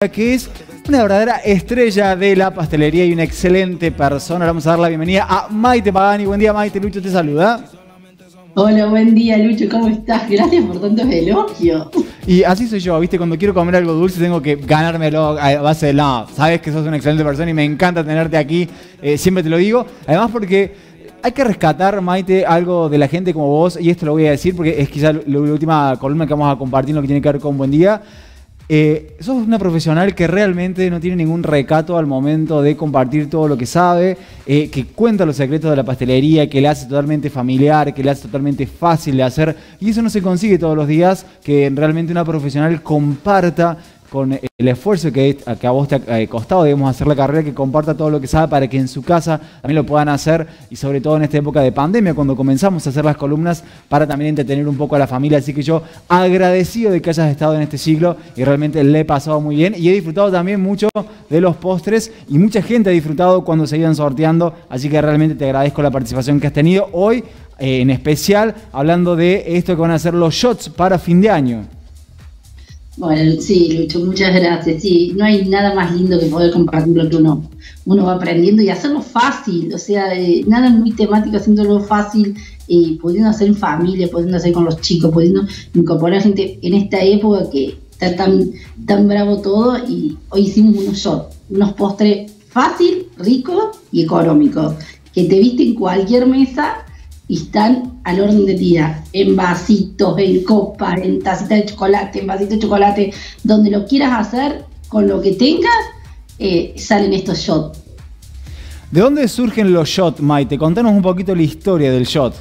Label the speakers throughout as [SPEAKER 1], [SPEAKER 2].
[SPEAKER 1] que es una verdadera estrella de la pastelería y una excelente persona. Le vamos a dar la bienvenida a Maite Pagani. Buen día, Maite. Lucho te saluda.
[SPEAKER 2] Hola, buen día, Lucho. ¿Cómo estás? Gracias por tantos elogios.
[SPEAKER 1] Y así soy yo, ¿viste? Cuando quiero comer algo dulce tengo que ganármelo a base de no. Sabes que sos una excelente persona y me encanta tenerte aquí. Siempre te lo digo. Además porque hay que rescatar, Maite, algo de la gente como vos. Y esto lo voy a decir porque es quizá la última columna que vamos a compartir en lo que tiene que ver con Buen Día. Sos una profesional que realmente no tiene ningún recato al momento de compartir todo lo que sabe, que cuenta los secretos de la pastelería, que le hace totalmente familiar, que le hace totalmente fácil de hacer, y eso no se consigue todos los días, que realmente una profesional comparta con el esfuerzo que a vos te ha costado, digamos, hacer la carrera, que comparta todo lo que sabe para que en su casa también lo puedan hacer, y sobre todo en esta época de pandemia, cuando comenzamos a hacer las columnas, para también entretener un poco a la familia. Así que yo agradecido de que hayas estado en este ciclo y realmente le he pasado muy bien y he disfrutado también mucho de los postres y mucha gente ha disfrutado cuando se iban sorteando, así que realmente te agradezco la participación que has tenido hoy, en especial hablando de esto que van a ser los shots para fin de año.
[SPEAKER 2] Bueno, sí, Lucho, muchas gracias. Sí, no hay nada más lindo que poder compartir lo que uno va aprendiendo y hacerlo fácil, o sea, nada muy temático, haciéndolo fácil, pudiendo hacer en familia, pudiendo hacer con los chicos, pudiendo incorporar gente en esta época que está tan bravo todo. Y hoy hicimos unos shots, unos postres fácil, ricos y económicos, que te viste en cualquier mesa y están al orden del día, en vasitos, en copas, en tacitas de chocolate, en vasitos de chocolate, donde lo quieras hacer, con lo que tengas, salen estos shots.
[SPEAKER 1] ¿De dónde surgen los shots, Maite? Contanos un poquito la historia del shot.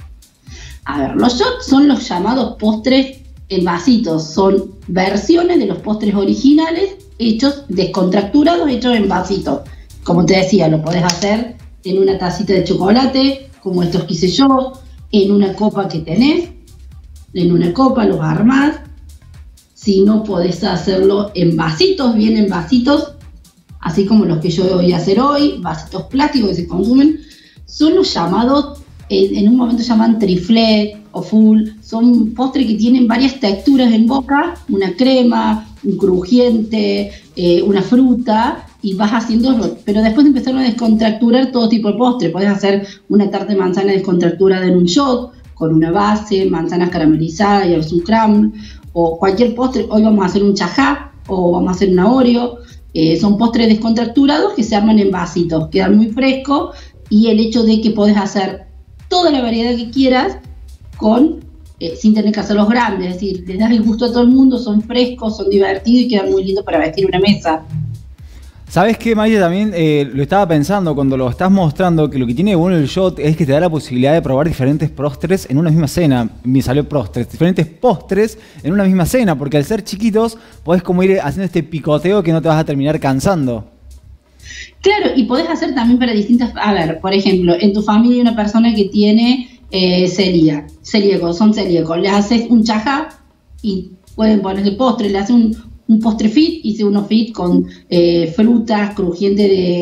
[SPEAKER 2] A ver, los shots son los llamados postres en vasitos, son versiones de los postres originales, hechos descontracturados, hechos en vasitos. Como te decía, lo podés hacer en una tacita de chocolate, como estos que hice yo, en una copa que tenés, en una copa los armás. Si no, podés hacerlo en vasitos, bien en vasitos, así como los que yo voy a hacer hoy, vasitos plásticos que se consumen. Son los llamados, en un momento llaman triflet o full, son postres que tienen varias texturas en boca, una crema, un crujiente, una fruta, y vas haciendo, pero después empezaron a descontracturar todo tipo de postre. Podés hacer una tarta de manzana descontracturada en un shot, con una base, manzanas caramelizadas y un crumble, o cualquier postre. Hoy vamos a hacer un chajá, o vamos a hacer una Oreo. Son postres descontracturados que se arman en vasitos, quedan muy frescos, y el hecho de que podés hacer toda la variedad que quieras sin tener que hacerlos grandes, es decir, les das el gusto a todo el mundo, son frescos, son divertidos y quedan muy lindos para vestir una mesa.
[SPEAKER 1] ¿Sabes qué, Maite? También lo estaba pensando cuando lo estás mostrando, que lo que tiene de bueno el shot es que te da la posibilidad de probar diferentes postres en una misma cena. Me salió diferentes postres en una misma cena, porque al ser chiquitos podés como ir haciendo este picoteo que no te vas a terminar cansando.
[SPEAKER 2] Claro, y podés hacer también para distintas. A ver, por ejemplo, en tu familia hay una persona que tiene son celíacos. Le haces un chajá y pueden ponerle postre, le haces un postre fit, hice uno fit con frutas, crujiente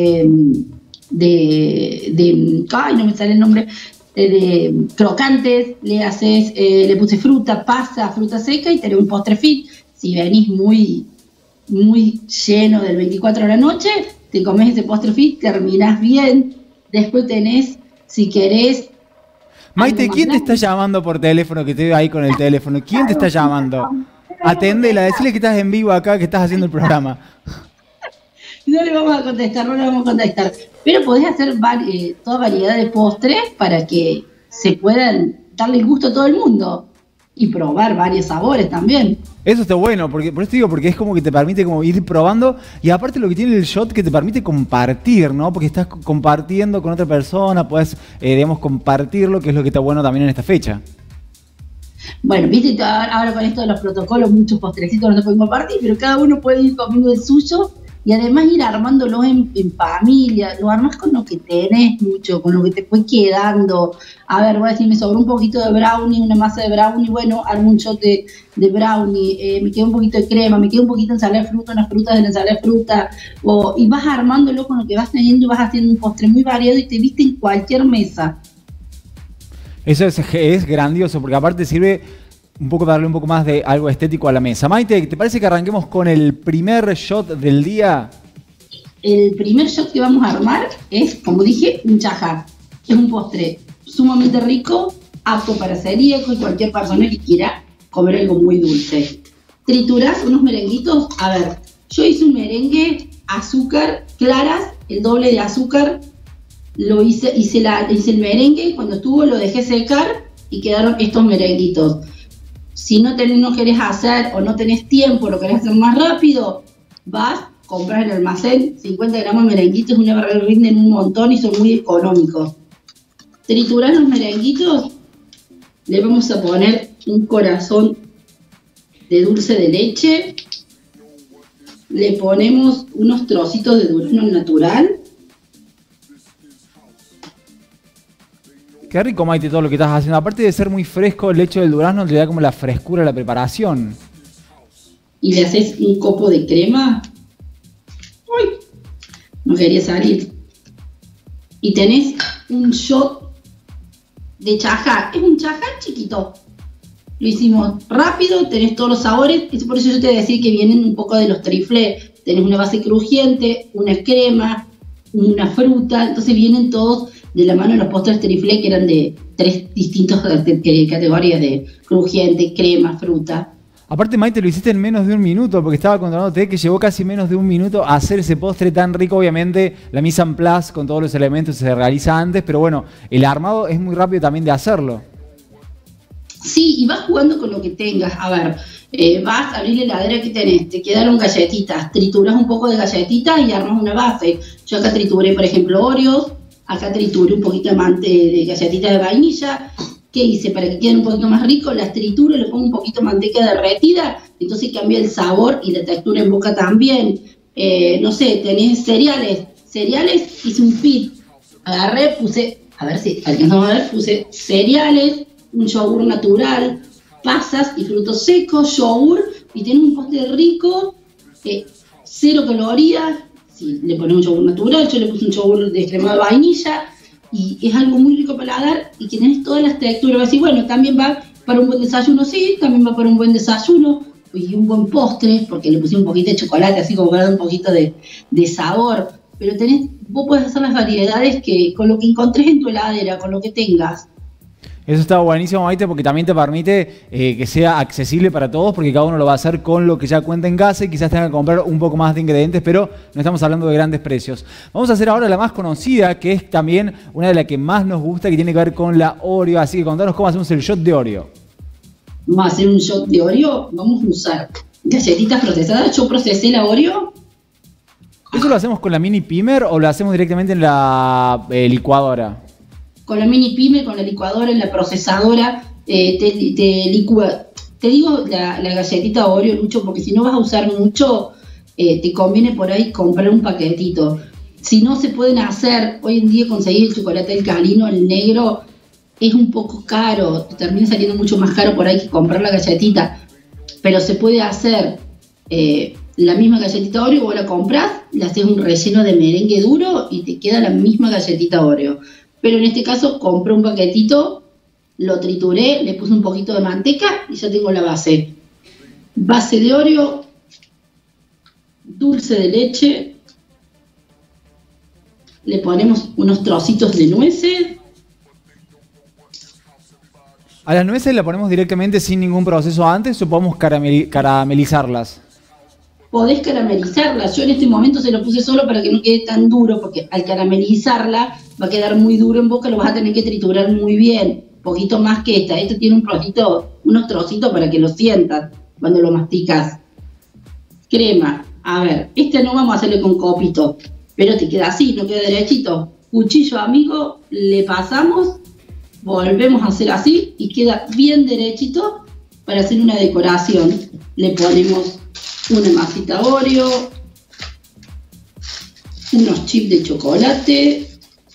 [SPEAKER 2] ay, no me sale el nombre, de crocantes, le puse fruta, pasa, fruta seca y tenés un postre fit. Si venís muy, muy lleno del 24 de la noche, te comes ese postre fit, terminás bien, después tenés, si querés...
[SPEAKER 1] Maite, ¿quién te está llamando por teléfono, que te veo ahí con el teléfono? ¿Quién te está llamando? Aténdela, decirle que estás en vivo acá, que estás haciendo el programa.
[SPEAKER 2] No le vamos a contestar. Pero podés hacer toda variedad de postres para que se puedan darle el gusto a todo el mundo y probar varios sabores también. Eso
[SPEAKER 1] está bueno, por eso digo, porque es como que te permite como ir probando, y aparte lo que tiene el shot que te permite compartir, ¿no? Porque estás compartiendo con otra persona, puedes, digamos, compartirlo, que es lo que está bueno también en esta fecha.
[SPEAKER 2] Bueno, viste, ahora con esto de los protocolos, muchos postrecitos no se pueden compartir, pero cada uno puede ir comiendo el suyo y además ir armándolo en familia. Lo armás con lo que tenés mucho, con lo que te fue quedando. A ver, voy a decir, me sobró un poquito de brownie, una masa de brownie, bueno, armo un shot de brownie, me quedó un poquito de crema, me quedó un poquito de ensalada de fruta, unas frutas de la ensalada de fruta, y vas armándolo con lo que vas teniendo y vas haciendo un postre muy variado y te viste en cualquier mesa.
[SPEAKER 1] Eso es grandioso, porque aparte sirve un poco darle un poco más de algo estético a la mesa. Maite, ¿te parece que arranquemos con el primer shot del día?
[SPEAKER 2] El primer shot que vamos a armar es, como dije, un chajá. Es un postre sumamente rico, apto para celíaco y cualquier persona que quiera comer algo muy dulce. Triturás unos merenguitos. A ver, yo hice un merengue, azúcar, claras, el doble de azúcar. Hice el merengue, cuando estuvo lo dejé secar y quedaron estos merenguitos. Si no querés hacer o no tenés tiempo, lo querés hacer más rápido, vas, compras en el almacén 50 gramos de merenguitos, una barra rinden un montón y son muy económicos. Triturás los merenguitos, le vamos a poner un corazón de dulce de leche, le ponemos unos trocitos de durazno natural.
[SPEAKER 1] Qué rico, Maite, todo lo que estás haciendo. Aparte de ser muy fresco, el hecho del durazno le da como la frescura a la preparación.
[SPEAKER 2] Y le haces un copo de crema. ¡Uy! No quería salir. Y tenés un shot de chajá. Es un chajá chiquito. Lo hicimos rápido, tenés todos los sabores. Es por eso yo te voy a decir que vienen un poco de los triflés. Tenés una base crujiente, una crema, una fruta. Entonces vienen todos de la mano de los postres triflé, que eran de 3 distintas categorías de crujiente, crema, fruta.
[SPEAKER 1] Aparte, Maite, lo hiciste en menos de un minuto, porque estaba contándote que llevó casi menos de un minuto a hacer ese postre tan rico. Obviamente, la mise en place con todos los elementos se realiza antes, pero bueno, el armado es muy rápido también de hacerlo.
[SPEAKER 2] Sí, y vas jugando con lo que tengas. A ver, vas a abrir la heladera que tenés, te quedaron galletitas, trituras un poco de galletitas y armas una base. Yo acá trituré, por ejemplo, Oreos. Acá trituré un poquito de galletitas de vainilla. ¿Qué hice? Para que queden un poquito más ricos, las trituro, le pongo un poquito de manteca derretida, entonces cambia el sabor y la textura en boca también. No sé, tenés cereales, hice un pit. Agarré, puse, a ver si alcanzamos a ver, puse cereales, un yogur natural, pasas y frutos secos, yogur, y tenés un postre rico, 0 calorías. Si le pones un yogur natural, yo le puse un yogur de crema de vainilla y es algo muy rico para dar y que tenés todas las texturas. Vas a decir, bueno, también va para un buen desayuno, sí, también va para un buen desayuno y un buen postre, porque le puse un poquito de chocolate, así como para dar un poquito de sabor. Pero vos podés hacer las variedades con lo que encontres en tu heladera, con lo que tengas.
[SPEAKER 1] Eso está buenísimo, Maite, porque también te permite que sea accesible para todos, porque cada uno lo va a hacer con lo que ya cuenta en casa y quizás tenga que comprar un poco más de ingredientes, pero no estamos hablando de grandes precios. Vamos a hacer ahora la más conocida, que es también una de las que más nos gusta, que tiene que ver con la Oreo. Así que contanos cómo hacemos el shot de Oreo.
[SPEAKER 2] Vamos a hacer un shot de Oreo, vamos a usar galletitas procesadas. Yo procesé la Oreo.
[SPEAKER 1] ¿Eso lo hacemos con la mini pimer o lo hacemos directamente en la licuadora?
[SPEAKER 2] Con la mini pyme, con la licuadora, en la procesadora, te licúa. Te digo la galletita Oreo, Lucho, porque si no vas a usar mucho, te conviene por ahí comprar un paquetito. Si no se pueden hacer, hoy en día conseguir el chocolate alcalino, el negro, es un poco caro, te termina saliendo mucho más caro por ahí que comprar la galletita. Pero se puede hacer la misma galletita Oreo, vos la compras, le haces un relleno de merengue duro y te queda la misma galletita Oreo. Pero en este caso compré un paquetito, lo trituré, le puse un poquito de manteca y ya tengo la base. Base de Oreo, dulce de leche, le ponemos unos trocitos de nueces.
[SPEAKER 1] ¿A las nueces la ponemos directamente sin ningún proceso antes o podemos caramelizarlas?
[SPEAKER 2] Podés caramelizarlas. Yo en este momento se lo puse solo para que no quede tan duro, porque al caramelizarla va a quedar muy duro en boca, lo vas a tener que triturar muy bien, poquito más que esta. Esto tiene unos trocitos para que lo sientas cuando lo masticas. Crema. A ver, este no vamos a hacerle con copito, pero te queda así, no queda derechito. Cuchillo amigo, le pasamos, volvemos a hacer así y queda bien derechito. Para hacer una decoración le ponemos una masita Oreo, unos chips de chocolate,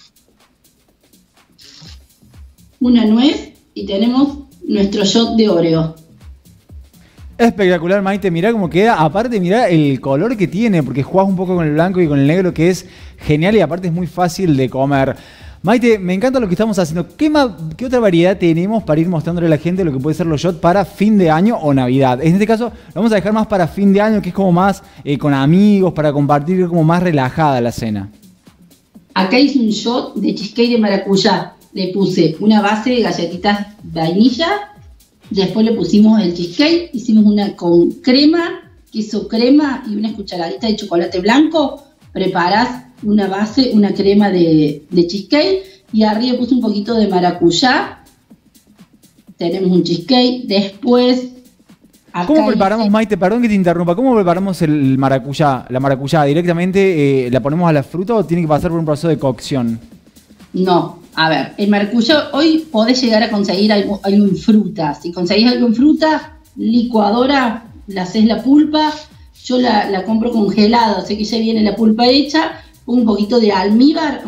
[SPEAKER 2] una nuez y tenemos nuestro shot de Oreo.
[SPEAKER 1] Espectacular, Maite, mirá cómo queda. Aparte, mirá el color que tiene, porque jugás un poco con el blanco y con el negro, que es genial y aparte es muy fácil de comer. Maite, me encanta lo que estamos haciendo. ¿Qué otra variedad tenemos para ir mostrándole a la gente lo que puede ser los shots para fin de año o Navidad? En este caso, lo vamos a dejar más para fin de año, que es como más con amigos, para compartir, como más relajada la cena.
[SPEAKER 2] Acá hice un shot de cheesecake de maracuyá. Le puse una base de galletitas vainilla, después le pusimos el cheesecake, hicimos una con crema, queso crema y unas cucharaditas de chocolate blanco. Preparás una base, una crema de cheesecake y arriba puse un poquito de maracuyá. Tenemos un cheesecake. Después...
[SPEAKER 1] ¿Cómo preparamos, Maite? Perdón que te interrumpa. ¿Cómo preparamos el maracuyá? ¿La maracuyá directamente la ponemos a la fruta o tiene que pasar por un proceso de cocción?
[SPEAKER 2] No, a ver, el maracuyá hoy podés llegar a conseguir algo en fruta. Si conseguís algo en fruta, licuadora, le haces la pulpa. Yo la compro congelada, sé que ya viene la pulpa hecha. Un poquito de almíbar,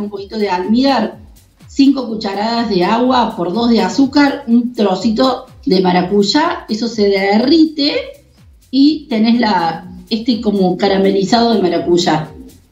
[SPEAKER 2] 5 cucharadas de agua por 2 de azúcar, un trocito de maracuyá, eso se derrite y tenés como caramelizado de maracuyá.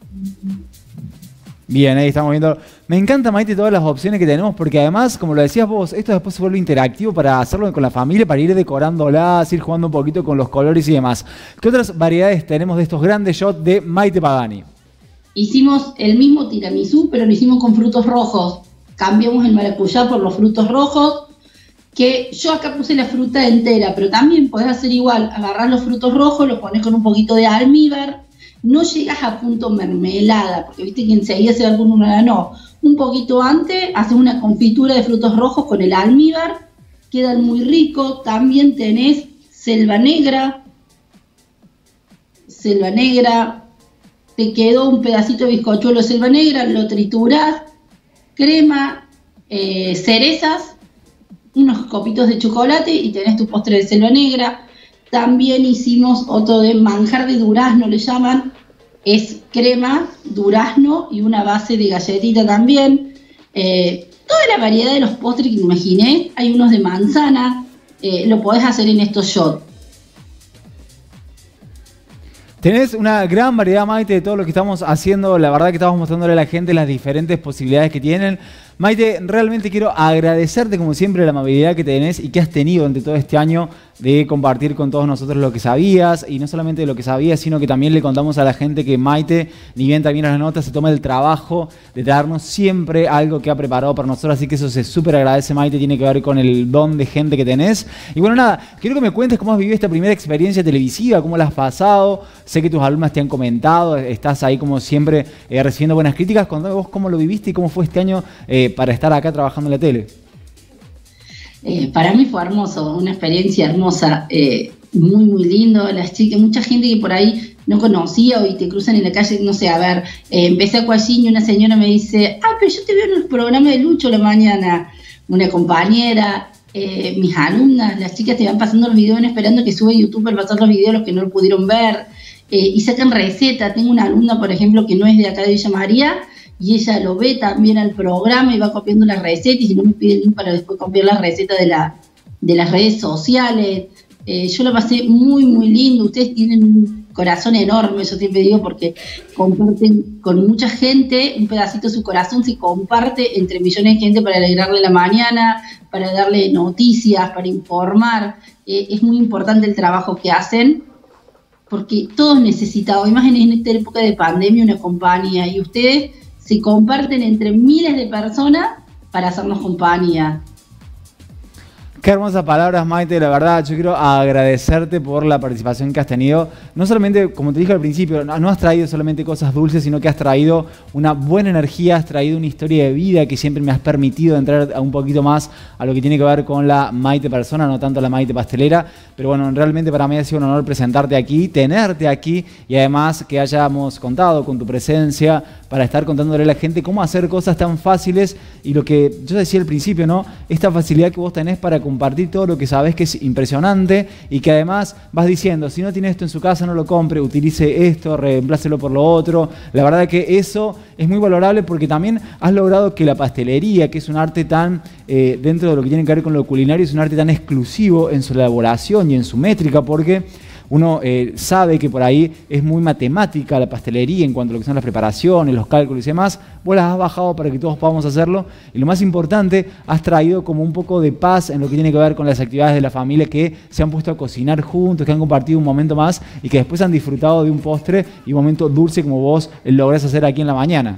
[SPEAKER 1] Bien, ahí estamos viendo. Me encanta, Maite, todas las opciones que tenemos, porque además, como lo decías vos, esto después se vuelve interactivo para hacerlo con la familia, para ir decorándolas, ir jugando un poquito con los colores y demás. ¿Qué otras variedades tenemos de estos grandes shots de Maite Pagani?
[SPEAKER 2] Hicimos el mismo tiramisú, pero lo hicimos con frutos rojos. Cambiamos el maracuyá por los frutos rojos, que yo acá puse la fruta entera, pero también podés hacer igual, agarrás los frutos rojos, los pones con un poquito de almíbar, no llegas a punto mermelada, porque viste que enseguida se va con una, no, un poquito antes, haces una confitura de frutos rojos con el almíbar, quedan muy ricos. También tenés selva negra, te quedó un pedacito de bizcochuelo de selva negra, lo triturás, crema, cerezas, unos copitos de chocolate y tenés tu postre de selva negra. También hicimos otro de manjar de durazno, le llaman, es crema, durazno y una base de galletita también. Toda la variedad de los postres que imaginé, hay unos de manzana, lo podés hacer en estos shots.
[SPEAKER 1] Tenés una gran variedad, Maite, de todo lo que estamos haciendo. La verdad que estamos mostrándole a la gente las diferentes posibilidades que tienen. Maite, realmente quiero agradecerte como siempre la amabilidad que tenés y que has tenido durante todo este año de compartir con todos nosotros lo que sabías, y no solamente lo que sabías, sino que también le contamos a la gente que Maite, ni bien también a las notas, se toma el trabajo de darnos siempre algo que ha preparado para nosotros, así que eso se súper agradece, Maite, tiene que ver con el don de gente que tenés. Y bueno, nada, quiero que me cuentes cómo has vivido esta primera experiencia televisiva, cómo la has pasado. Sé que tus alumnas te han comentado, estás ahí como siempre recibiendo buenas críticas. Contame vos cómo lo viviste y cómo fue este año para estar acá trabajando en la tele.
[SPEAKER 2] Para mí fue hermoso, una experiencia hermosa, muy muy lindo. Las chicas, mucha gente que por ahí no conocía y te cruzan en la calle, no sé, a ver, empecé a Cuallín y una señora me dice, pero yo te veo en el programa de Lucho la mañana, una compañera, mis alumnas, las chicas te van pasando los videos esperando que sube YouTube para pasar los videos los que no lo pudieron ver, y sacan recetas. Tengo una alumna, por ejemplo, que no es de acá de Villa María, y ella lo ve también al programa y va copiando las recetas, y si no me pide el link para después copiar las recetas de las redes sociales. Yo lo pasé muy, muy lindo. Ustedes tienen un corazón enorme, yo siempre digo, porque comparten con mucha gente, un pedacito de su corazón se comparte entre millones de gente para alegrarle la mañana, para darle noticias, para informar. Es muy importante el trabajo que hacen, porque todos necesitamos, y más en esta época de pandemia, una compañía, y ustedes se comparten entre miles de personas para hacernos compañía.
[SPEAKER 1] Qué hermosas palabras, Maite, la verdad. Yo quiero agradecerte por la participación que has tenido. No solamente, como te dije al principio, no has traído solamente cosas dulces, sino que has traído una buena energía, has traído una historia de vida que siempre me has permitido entrar un poquito más a lo que tiene que ver con la Maite persona, no tanto la Maite pastelera. Pero bueno, realmente para mí ha sido un honor presentarte aquí, tenerte aquí, y además que hayamos contado con tu presencia para estar contándole a la gente cómo hacer cosas tan fáciles, y lo que yo decía al principio, ¿no? Esta facilidad que vos tenés para compartir todo lo que sabés, que es impresionante, y que además vas diciendo, si no tiene esto en su casa, no lo compre, utilice esto, reemplácelo por lo otro. La verdad que eso es muy valorable, porque también has logrado que la pastelería, que es un arte tan, dentro de lo que tiene que ver con lo culinario, es un arte tan exclusivo en su elaboración y en su métrica, porque uno sabe que por ahí es muy matemática la pastelería en cuanto a lo que son las preparaciones, los cálculos y demás. Vos las has bajado para que todos podamos hacerlo. Y lo más importante, has traído como un poco de paz en lo que tiene que ver con las actividades de la familia, que se han puesto a cocinar juntos, que han compartido un momento más y que después han disfrutado de un postre y un momento dulce como vos lográs hacer aquí en la mañana.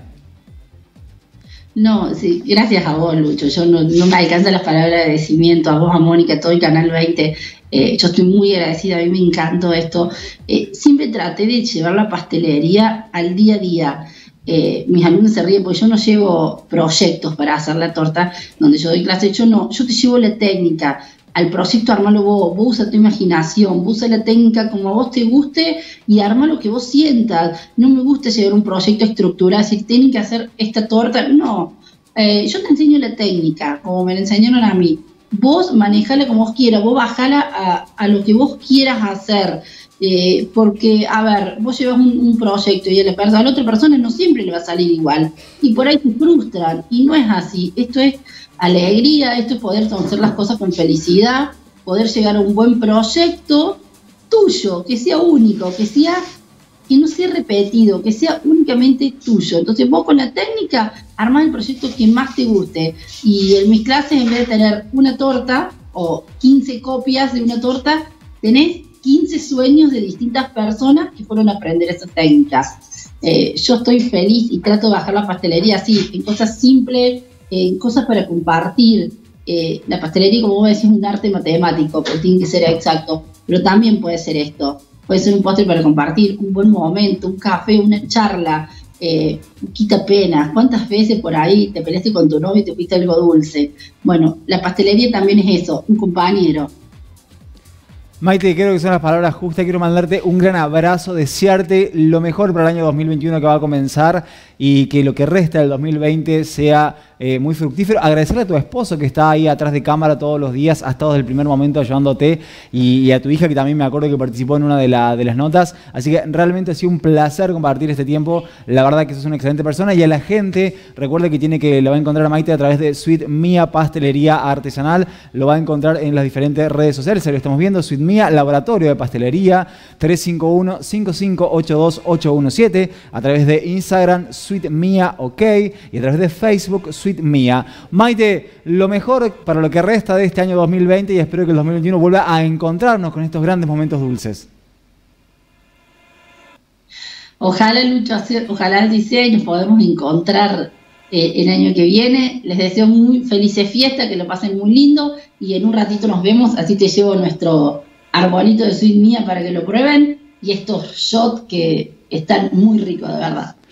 [SPEAKER 2] No, sí, gracias a vos, Lucho. Yo no me alcanzan las palabras de agradecimiento, a vos, a Mónica, a todo el Canal 20. Yo estoy muy agradecida, a mí me encantó esto. Siempre traté de llevar la pastelería al día a día. Mis alumnos se ríen porque yo no llevo proyectos para hacer la torta donde yo doy clase. Yo te llevo la técnica. Al proyecto armalo vos usa tu imaginación, vos usa la técnica como a vos te guste y arma lo que vos sientas. No me gusta llevar un proyecto estructurado, decir, tienen que hacer esta torta. No, yo te enseño la técnica, como me la enseñaron a mí. Vos manejala como vos quieras, vos bajala a lo que vos quieras hacer. Porque, a ver, vos llevas un proyecto y a la otra persona no siempre le va a salir igual. Y por ahí se frustran, y no es así. Esto es alegría, esto es poder hacer las cosas con felicidad, poder llegar a un buen proyecto tuyo, que sea único, que no sea repetido, que sea únicamente tuyo. Entonces vos con la técnica armás el proyecto que más te guste. Y en mis clases, en vez de tener una torta o 15 copias de una torta, tenés 15 sueños de distintas personas que fueron a aprender esas técnicas. Yo estoy feliz y trato de bajar la pastelería así, en cosas simples, en cosas para compartir. La pastelería, como vos decís, es un arte matemático, porque tiene que ser exacto, pero también puede ser esto. Puede ser un postre para compartir, un buen momento, un café, una charla, quita penas. ¿Cuántas veces por ahí te peleaste con tu novio y te fuiste algo dulce? Bueno, la pastelería también es eso, un compañero.
[SPEAKER 1] Maite, creo que son las palabras justas. Quiero mandarte un gran abrazo, desearte lo mejor para el año 2021 que va a comenzar y que lo que resta del 2020 sea muy fructífero. Agradecerle a tu esposo que está ahí atrás de cámara todos los días, ha estado desde el primer momento ayudándote y a tu hija que también me acuerdo que participó en una de las notas. Así que realmente ha sido un placer compartir este tiempo. La verdad que sos una excelente persona y a la gente, recuerde que la va a encontrar a Maite a través de Sweet Mia Pastelería Artesanal. Lo va a encontrar en las diferentes redes sociales. Se lo estamos viendo, Sweet Mia, Laboratorio de Pastelería, 351-5582-817, a través de Instagram, Sweet Mia OK, y a través de Facebook, Sweet Mia. Maite, lo mejor para lo que resta de este año 2020 y espero que el 2021 vuelva a encontrarnos con estos grandes momentos dulces.
[SPEAKER 2] Ojalá, Lucho, ojalá así sea y nos podemos encontrar el año que viene. Les deseo muy felices fiestas, que lo pasen muy lindo y en un ratito nos vemos, así te llevo nuestro arbolito de Sweet Mia para que lo prueben y estos shots que están muy ricos, de verdad.